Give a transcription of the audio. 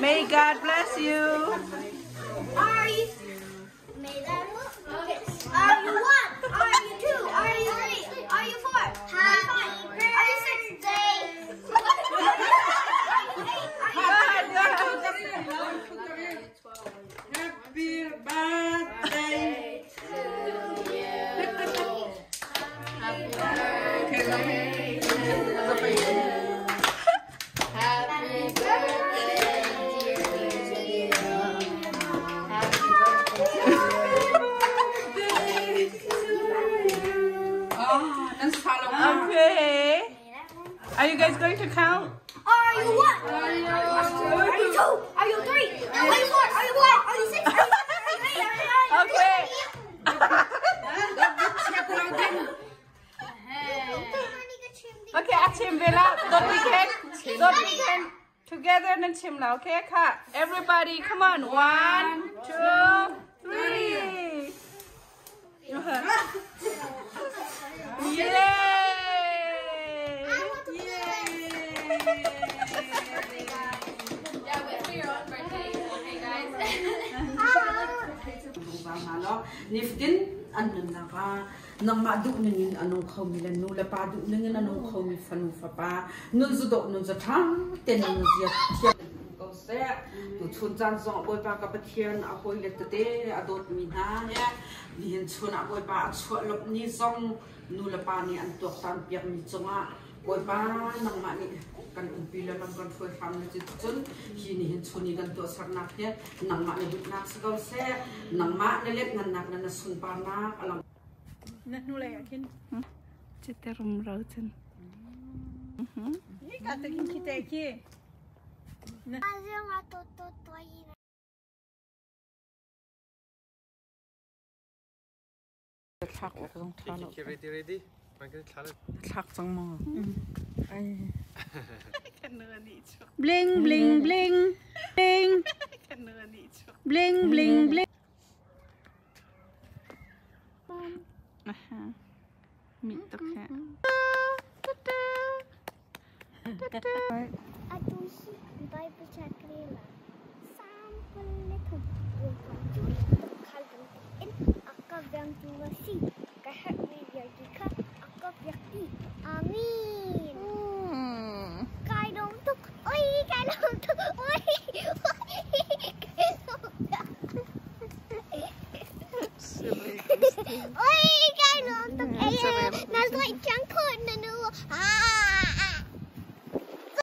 May God bless you. Are you? May that okay. Are you 1? Are you 2? Are you 3? Are you 4? Are you 5? Are you 6? Day. Happy birthday to you. Happy birthday to you. Happy birthday to you. Happy birthday to you. Okay. Are you guys going to count? Are you 1? Are you 2? Are you 3? Are you 4? Are you 5? Are you 6? Are you 7? Are you 8? Okay. Okay, Achim Villa, don't be cake. Don't be cake. Together and chim now, okay? Everybody, come on. 1, 2, 3. Yay! Niftin anun naka nang maduk ningin anong kaumilan nula paduk ningin anong kaumi fanu fapa nun zudok nun zatang tenang ziat tiap kau se tu chunjan zong boy pa kapatian akoi letete adot mina ya lihin chun akoi pa chua lop ni zong nula pa ni antok tan piak mi zonga boy pa nang ma ni kan umpila lam kan foi ham ni chun hi ni hin chuni kan to sarnak he nang ma ni duk nak sakau se nang ma ne lek ngan nak na sun pa na alam na nula yakin citerum rautan ni kata kin kita ki na thak ok dong thalo ready thak chang mo ai bling bling bling bling bling bling bling